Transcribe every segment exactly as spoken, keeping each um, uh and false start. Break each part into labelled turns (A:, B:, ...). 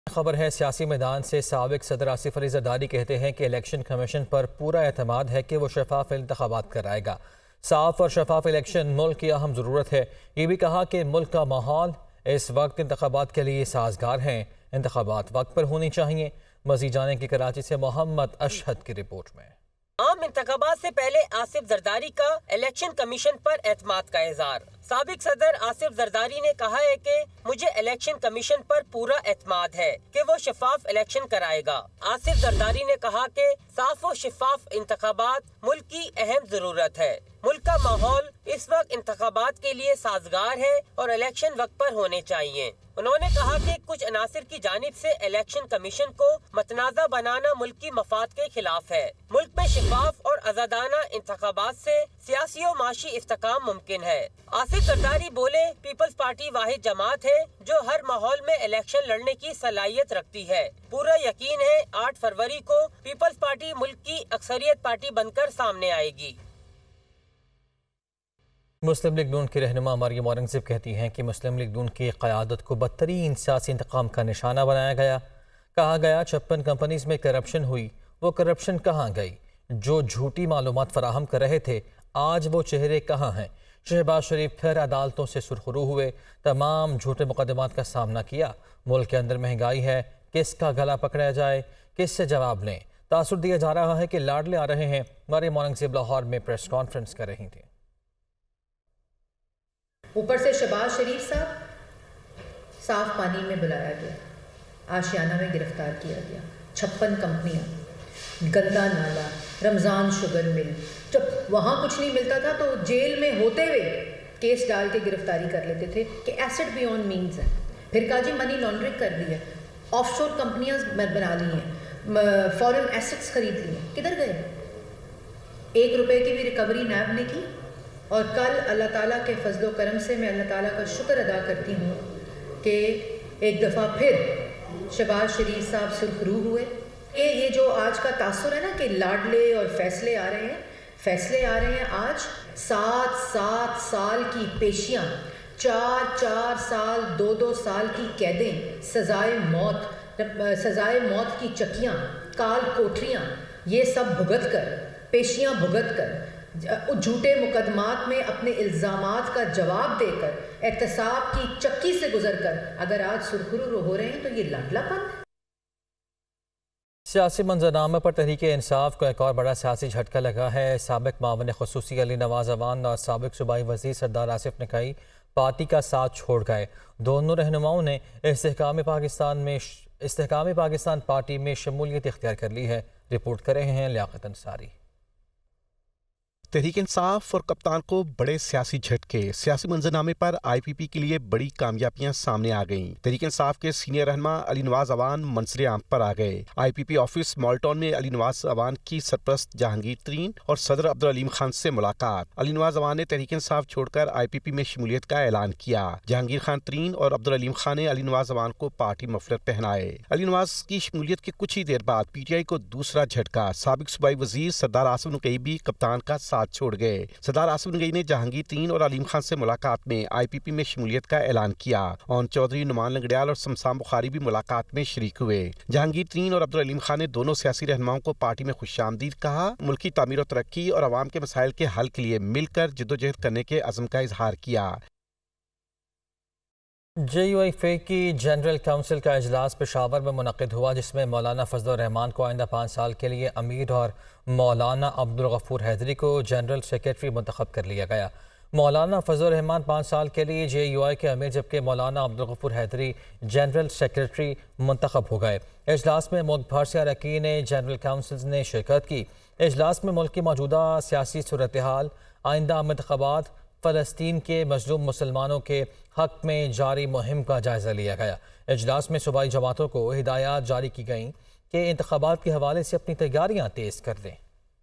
A: خبر ہے سیاسی میدان سے سابق صدر آصف علی زرداری کہتے ہیں کہ الیکشن کمیشن پر پورا اعتماد ہے کہ وہ شفاف انتخابات کرائے گا۔ صاف اور شفاف الیکشن ملک کی اہم ضرورت ہے۔ یہ بھی کہا کہ ملک کا ماحول اس وقت انتخابات کے لیے سازگار ہیں۔ انتخابات وقت پر ہونی چاہیے۔ مزید جانیں کہ کراچی سے محمد اشہد کی رپورٹ میں۔
B: عام انتخابات سے پہلے آصف زرداری کا الیکشن کمیشن پر اعتماد کا اظہار۔ سابق صدر آصف زرداری نے کہا ہے کہ مجھے الیکشن کمیشن پر پورا اعتماد ہے کہ وہ شفاف الیکشن کرائے گا۔ آصف زرداری نے کہا کہ صاف و شفاف انتخابات ملک کی اہم ضرورت ہے۔ ملک کا ماحول اس وقت انتخابات کے لیے سازگار ہے اور الیکشن وقت پر ہونے چاہیے۔ انہوں نے کہا کہ کچھ عناصر کی جانب سے الیکشن کمیشن کو متنازع بنانا ملکی مفاد کے خلاف ہے۔ ملک میں شفاف اور آزادانہ انتخابات سے سیاسی و معاشی استحکام ممکن ہے۔ آصف زرداری بولے، پیپلز پارٹی واحد جماعت ہے جو ہر ماحول میں الیکشن لڑنے کی صلاحیت رکھتی ہے۔ پورا یقین ہے آٹھ فروری کو پیپلز پارٹی ملک کی اکثریت پارٹی بن کر سامنے آئے گی۔
A: مسلم لیگ نون کی رہنما مریم اورنگزیب کہتی ہیں کہ مسلم لیگ نون کی قیادت کو بدترین سیاسی انتقام کا نشانہ بنایا گیا۔ کہا گیا چھپن کمپنیز میں کرپشن ہوئی، وہ کرپشن کہاں گئی؟ جو جھوٹی معلومات فراہم کر رہے تھے آج وہ چہرے کہاں ہیں؟ شہباز شریف پھر عدالتوں سے سرخرو ہوئے، تمام جھوٹے مقدمات کا سامنا کیا۔ ملک کے اندر مہنگائی ہے، کس کا گلا پکڑا جائے، کس سے جواب لیں؟ تاثر دیا جا رہا ہے کہ لاڈلے آ رہے ہیں۔ مریم اورنگزیب لاہور میں پریس کانفرنس کر رہی تھیں۔
C: اوپر سے شہباز شریف صاحب صاف پانی میں بلایا گیا، آشیانہ میں گرفتار کیا گیا، چھپن کمپنیاں، گندا نالا، رمضان شوگر مل، جب وہاں کچھ نہیں ملتا تھا تو جیل میں ہوتے ہوئے کیس ڈال کے گرفتاری کر لیتے تھے کہ ایسڈ بیونڈ مینز ہے۔ پھر کہا جی منی لانڈرنگ کر دی ہے، آف شور کمپنیاں بنا لی ہیں، فورن ایسٹس خرید لی ہیں، کدھر گئے؟ ایک روپے کی بھی ریکوری نیب نے کی۔ اور کل اللہ تعالیٰ کے فضل و کرم سے میں اللہ تعالیٰ کا شکر ادا کرتی ہوں کہ ایک دفعہ پھر شہباز شریف صاحب سرخرو ہوئے۔ یہ یہ جو آج کا تاثر ہے نا کہ لاڈلے اور فیصلے آ رہے ہیں، فیصلے آ رہے ہیں آج سات سات سال کی پیشیاں، چار چار سال دو دو سال کی قیدیں، سزائے موت، سزائے موت کی چکیاں، کال کوٹریاں، یہ سب بھگت کر، پیشیاں بھگت کر، جھوٹے مقدمات میں اپنے الزامات کا جواب دے کر، احتساب کی چکی سے گزر کر اگر آج سرخرو ہو رہے ہیں تو یہ لاڈلا پن ہے۔
A: سیاسی منظرنامے پر تحریک انصاف کو ایک اور بڑا سیاسی جھٹکا لگا ہے۔ سابق معاون خصوصی علی نواز اوان اور سابق صوبائی وزیر سردار آصف نقوی پارٹی کا ساتھ چھوڑ گئے۔ دونوں رہنماؤں نے استحکام پاکستان میں استحکام پاکستان پارٹی میں شمولیت اختیار کر لی ہے۔ رپورٹ کر رہے ہیں لیاقت انصاری۔
D: تحریک انصاف اور کپتان کو بڑے سیاسی جھٹکے، سیاسی منظرنامے پر آئی پی پی کے لیے بڑی کامیابیاں سامنے آ گئیں۔ تحریک انصاف کے سینئر رہنما علی نواز اوان منظر عام پر آ گئے۔ آئی پی پی آفس مالٹون میں علی نواز اوان کی سرپرست جہانگیر ترین اور صدر عبدالعلیم خان سے ملاقات۔ علی نواز اوان نے تحریک انصاف چھوڑ کر آئی پی پی میں شمولیت کا اعلان کیا۔ جہانگیر خان ترین اور عبدالعلیم خان نے علی نواز اوان کو پارٹی مفلر پہنائے۔ علی نواز کی شمولیت کے کچھ ہی دیر بعد پی ٹی آئی کو دوسرا جھٹکا، سابق صوبائی وزیر سردار آصف نقوی بھی کپتان کا ساتھ چھوڑ گئے۔ سردار آصف نقوی نے جہانگیر ترین اور علیم خان سے ملاقات میں آئی پی پی میں شمولیت کا اعلان کیا۔ اون چودھری، نعمان لنگڑیال اور شمشان بخاری بھی ملاقات میں شریک ہوئے۔ جہانگیر ترین اور عبدالعلیم خان نے دونوں سیاسی رہنماؤں کو پارٹی میں خوش آمدید کہا، ملکی تعمیر و ترقی اور عوام کے مسائل کے حل کے لیے مل کر جدوجہد کرنے کے عزم کا اظہار کیا۔
A: جے یو آئی فے کی جنرل کونسل کا اجلاس پشاور میں منعقد ہوا، جس میں مولانا فضل الرحمان کو آئندہ پانچ سال کے لیے امیر اور مولانا عبدالغفور حیدری کو جنرل سیکریٹری منتخب کر لیا گیا۔ مولانا فضل الرحمان پانچ سال کے لیے جے یو آئی کے امیر جبکہ مولانا عبدالغفور حیدری جنرل سیکریٹری منتخب ہو گئے۔ اجلاس میں ملک بھر سے اراکین جنرل کونسل نے شرکت کی۔ اجلاس میں ملک کی موجودہ سیاسی صورتحال، آئندہ انتخابات، فلسطین کے مظلوم مسلمانوں کے حق میں جاری مہم کا جائزہ لیا گیا۔ اجلاس میں صوبائی جماعتوں کو ہدایات جاری کی گئیں کہ انتخابات کے حوالے سے اپنی تیاریاں تیز کر دیں۔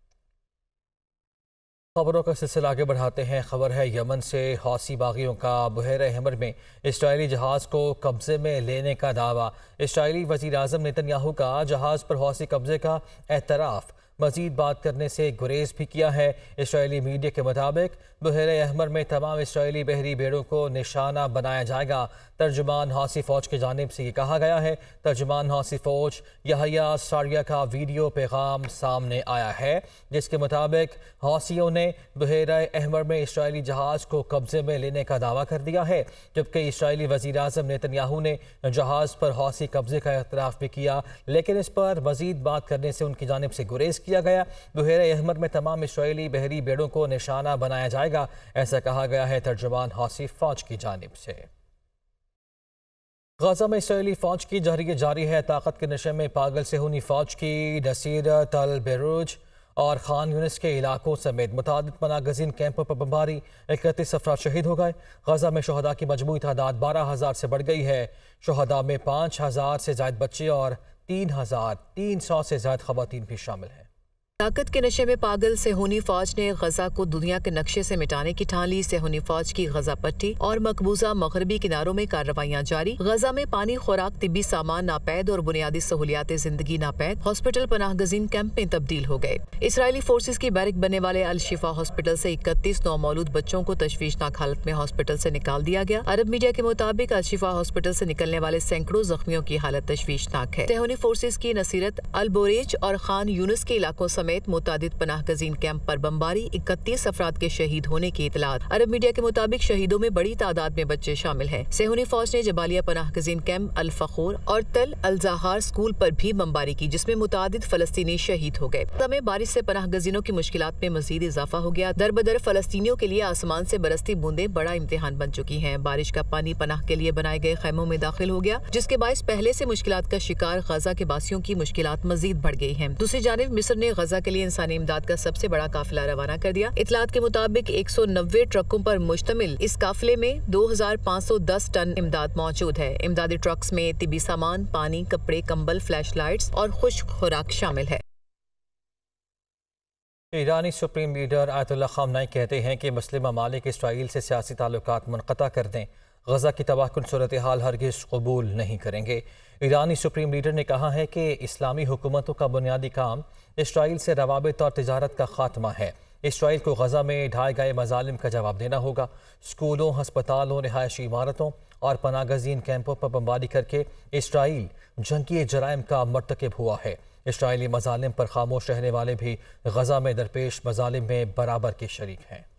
A: خبروں کا سلسلہ آگے بڑھاتے ہیں۔ خبر ہے یمن سے، حوثی باغیوں کا بحیرہ حمر میں اسرائیلی جہاز کو قبضے میں لینے کا دعویٰ۔ اسرائیلی وزیر اعظم نتن یاہو کا جہاز پر حوثی قبضے کا اعتراف۔ مزید بات کرنے سے گریز بھی کیا ہے۔ اسرائیلی میڈیا کے مطابق بحیرہ احمر میں تمام اسرائیلی بحری بیڑوں کو نشانہ بنایا جائے گا۔ ترجمان حوثی فوج کی جانب سے یہ کہا گیا ہے۔ ترجمان حوثی فوج یحییٰ ساریہ کا ویڈیو پیغام سامنے آیا ہے، جس کے مطابق حوثیوں نے بحیرہ احمر میں اسرائیلی جہاز کو قبضے میں لینے کا دعویٰ کر دیا ہے، جبکہ اسرائیلی وزیر اعظم نیتن یاہو نے جہاز پر حوثی قبضے کا اعتراف بھی کیا، لیکن اس پر مزید بات کرنے سے ان کی جانب سے گریز کیا گیا۔ بحیرہ احمر میں تمام اسرائیلی بحری بیڑوں کو نشانہ بنایا جائے گا، ایسا کہا گیا ہے ترجمان حوثی فوج کی جانب سے۔ غزہ میں اسرائیلی فوج کی جہریت جاری ہے۔ طاقت کے نشے میں پاگل صہیونی فوج کی نصیر تل بیروج اور خان یونس کے علاقوں سمیت متعدد پناہ گزین کیمپوں پر بمباری، اکتیس افراد شہید ہو گئے۔ غزہ میں شہداء کی مجموعی تعداد بارہ ہزار سے بڑھ گئی ہے۔ شہداء میں پانچ ہزار سے زائد بچے اور تین ہزار تین سو سے زائد خواتین بھی شامل ہیں۔
E: طاقت کے نشے میں پاگل صہیونی فوج نے غزہ کو دنیا کے نقشے سے مٹانے کی ٹھان لی۔ صہیونی فوج کی غزہ پٹی اور مقبوضہ مغربی کناروں میں کارروائیاں جاری۔ غزہ میں پانی، خوراک، طبی سامان ناپید اور بنیادی سہولیات زندگی ناپید۔ ہاسپٹل پناہ گزین کیمپ میں تبدیل ہو گئے۔ اسرائیلی فورسز کی بیرک بننے والے الشفا ہاسپٹل سے اکتیس نومولود بچوں کو تشویشناک حالت میں ہاسپٹل سے نکال دیا گیا۔ عرب میڈیا کے مطابق الشفا ہاسپٹل سے نکلنے والے سینکڑوں زخمیوں کی حالت تشویشناک ہے۔ صہیونی فورسز کی نصیرت البوریج اور خان یونس کے علاقوں سمیت متعدد پناہ گزین کیمپ پر بمباری، اکتیس افراد کے شہید ہونے کی اطلاعات۔ عرب میڈیا کے مطابق شہیدوں میں بڑی تعداد میں بچے شامل ہیں۔ صہیونی فوج نے جبالیہ پناہ گزین کیمپ الفخور اور تل الزہار سکول پر بھی بمباری کی، جس میں متعدد فلسطینی شہید ہو گئے۔ غزہ میں بارش سے پناہ گزینوں کی مشکلات میں مزید اضافہ ہو گیا۔ در بدر فلسطینیوں کے لیے آسمان سے برستی بوندیں بڑا امتحان بن چکی ہیں۔ بارش کا پانی پناہ کے لیے بنائے گئے خیموں میں داخل ہو گیا، جس کے باعث پہلے سے مشکلات کا شکار غزہ کے باسیوں کی مشکلات مزید بڑھ گئی ہیں۔ دوسری جانب مصر نے غزہ کے لیے انسانی امداد کا سب سے بڑا قافلہ روانہ کر دیا۔ اطلاعات کے مطابق ایک سو نوے ٹرکوں پر مشتمل اس قافلے میں دو ہزار پانچ سو دس ٹن امداد موجود ہے۔ امدادی ٹرکس میں طبی سامان، پانی، کپڑے، کمبل، فلیش لائٹس اور خشک خوراک شامل ہے۔
A: ایرانی سپریم لیڈر آیت اللہ خامنائی کہتے ہیں کہ مسلم ممالک اسرائیل سے سیاسی تعلقات منقطع کر دیں، غزہ کی تباہ کن صورتحال ہرگز قبول نہیں کریں گے۔ ایرانی سپریم لیڈر نے کہا ہے کہ اسلامی حکومتوں کا بنیادی کام اسرائیل سے روابط اور تجارت کا خاتمہ ہے۔ اسرائیل کو غزہ میں ڈھائے گئے مظالم کا جواب دینا ہوگا۔ سکولوں، ہسپتالوں، رہائشی عمارتوں اور پناہ گزین کیمپوں پر بمباری کر کے اسرائیل جنگی جرائم کا مرتکب ہوا ہے۔ اسرائیلی مظالم پر خاموش رہنے والے بھی غزہ میں درپیش مظالم میں برابر کے شریک ہیں۔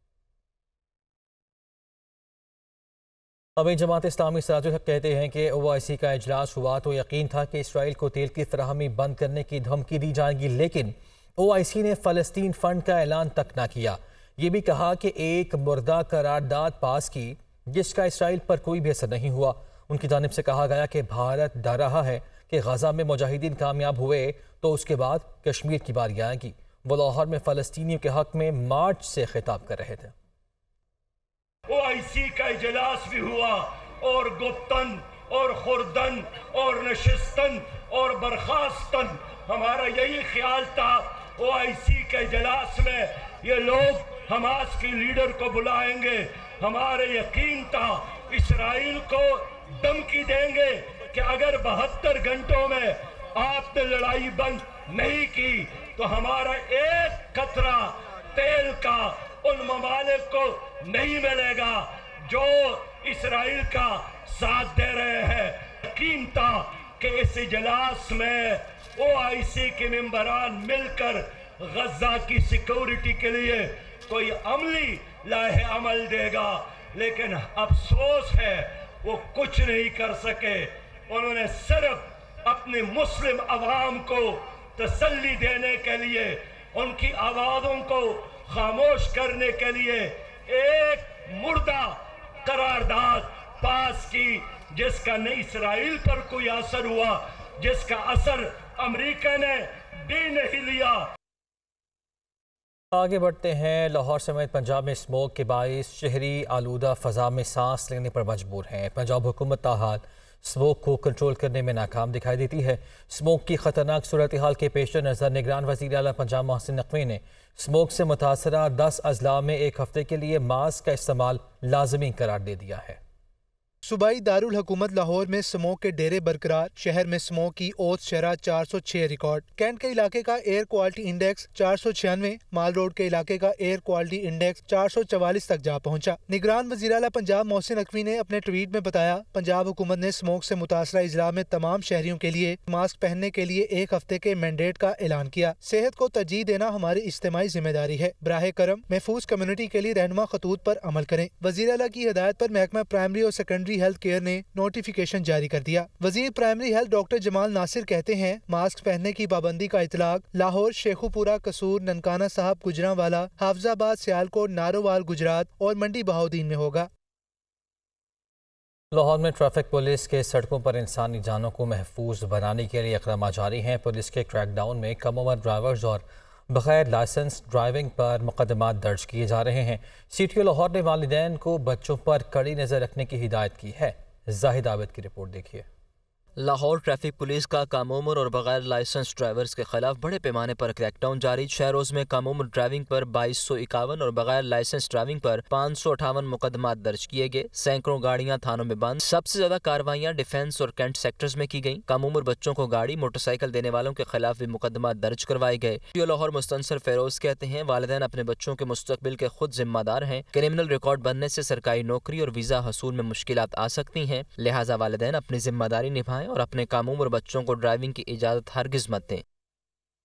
A: ابھی جماعت اسلامی سراج الحق کہتے ہیں کہ او آئی سی کا اجلاس ہوا تو یقین تھا کہ اسرائیل کو تیل کی فراہمی بند کرنے کی دھمکی دی جائے گی، لیکن او آئی سی نے فلسطین فنڈ کا اعلان تک نہ کیا۔ یہ بھی کہا کہ ایک مردہ قرارداد پاس کی جس کا اسرائیل پر کوئی بھی اثر نہیں ہوا۔ ان کی جانب سے کہا گیا کہ بھارت ڈر رہا ہے کہ غزہ میں مجاہدین کامیاب ہوئے تو اس کے بعد کشمیر کی باری آئے گی۔ وہ لاہور میں فلسطینیوں کے حق میں مارچ سے خطاب کر رہے تھے۔
F: او آئی سی کا اجلاس بھی ہوا اور گفتن اور خوردن اور نشستن اور برخاستن ہمارا یہی خیال تھا۔ او آئی سی کے اجلاس میں یہ لوگ حماس کی لیڈر کو بلائیں گے۔ ہمارے یقین تھا اسرائیل کو دھمکی دیں گے کہ اگر بہتر گھنٹوں میں آپ نے لڑائی بند نہیں کی تو ہمارا ایک قطرہ تیل کا ان ممالک کو نہیں ملے گا جو اسرائیل کا ساتھ دے رہے ہیں۔ یقین تھا کہ اس اجلاس میں او آئی سی کے ممبران مل کر غزہ کی سیکورٹی کے لیے کوئی عملی لائحہ عمل دے گا، لیکن افسوس ہے وہ کچھ نہیں کر سکے۔ انہوں نے صرف اپنے مسلم عوام کو تسلی دینے کے لیے، ان کی آوازوں کو خاموش کرنے کے لیے ایک مردہ قرارداد پاس کی جس کا نہ اسرائیل پر کوئی اثر ہوا، جس کا اثر امریکہ نے بھی نہیں لیا۔
A: آگے بڑھتے ہیں۔ لاہور سمیت پنجاب میں اسموگ کے باعث شہری آلودہ فضا میں سانس لینے پر مجبور ہیں۔ پنجاب حکومت تاحال اسموگ کو کنٹرول کرنے میں ناکام دکھائی دیتی ہے۔ اسموگ کی خطرناک صورتحال کے پیش نظر نگران وزیر اعلیٰ پنجاب محسن نقوی نے اسموگ سے متاثرہ دس اضلاع میں ایک ہفتے کے لیے ماسک کا استعمال لازمی قرار دے دیا ہے۔
G: सूबाई दारुल हुकूमत लाहौर में स्मोक के डेरे बरकरार, शहर में स्मोक की औसत शरह चार सौ छह रिकॉर्ड। कैंट के इलाके का एयर क्वालिटी इंडेक्स चार सौ छियानवे, माल रोड के इलाके का एयर क्वालिटी इंडेक्स चार सौ चवालीस तक जा पहुंचा। निगरान वज़ीर आला पंजाब मोहसिन नकवी ने अपने ट्वीट में बताया, पंजाब हुकूमत ने स्मोक से मुतासरा इजला में तमाम शहरियों के लिए मास्क पहनने के लिए एक हफ्ते के मैंडेट का ऐलान किया। सेहत को तरजीह देना हमारी इज्तिमाई जिम्मेदारी है। बराहे करम महफूज कम्युनिटी के लिए रहनुमा खतूत पर अमल करें। वज़ीर आला की हिदायत पर महकमा प्राइमरी और सेकेंडरी हेल्थ केयर ने नोटिफिकेशन जारी कर दिया। वजीर primary health doctor Jamal Nasir कहते हैं, मास्क पहनने की पाबंदी का इतलाक लाहौर, शेखुपुरा, कसूर, ननकाना साहब, गुजरांवाला, हाफजाबाद, सियालकोट, नारोवाल, गुजरात और मंडी बहाउद्दीन में होगा।
A: लाहौर में ट्रैफिक पुलिस के सड़कों पर इंसानी जानों को महफूज बनाने के लिए इक़दाम जारी हैं। पुलिस के क्रैकडाउन में कम उम्र ड्राइवर्स और बगैर लाइसेंस ड्राइविंग पर मुकदमात दर्ज किए जा रहे हैं। सी टी ओ लाहौर ने वालिदैन को बच्चों पर कड़ी नज़र रखने की हिदायत की है। जाहिद आबिद की रिपोर्ट देखिए।
H: लाहौर ट्रैफिक पुलिस का कम उम्र और बगैर लाइसेंस ड्राइवर्स के खिलाफ बड़े पैमाने पर क्रैकडाउन जारी। छह रोज में कम उम्र ड्राइविंग पर बाईस सौ इक्यावन और बगैर लाइसेंस ड्राइविंग पर पाँच सौ अठावन मुकदमात दर्ज किए गए। सैकड़ों गाड़ियां थानों में बंद। सबसे ज्यादा कार्रवाइयां डिफेंस और कैंट सेक्टर्स में की गई। कम उम्र बच्चों को गाड़ी मोटरसाइकिल देने वालों के खिलाफ भी मुकदमात दर्ज करवाए गए। लाहौर मुस्तनसर फेरोज कहते हैं, वालिदैन अपने बच्चों के मुस्तकबिल के खुद जिम्मेदार हैं। क्रिमिनल रिकॉर्ड बनने से सरकारी नौकरी और वीजा हसूल में मुश्किलात आ सकती हैं, लिहाजा वालिदैन अपनी जिम्मेदारी निभाएं और अपने कम उम्र बच्चों को ड्राइविंग की इजाजत हरगिज मत दें।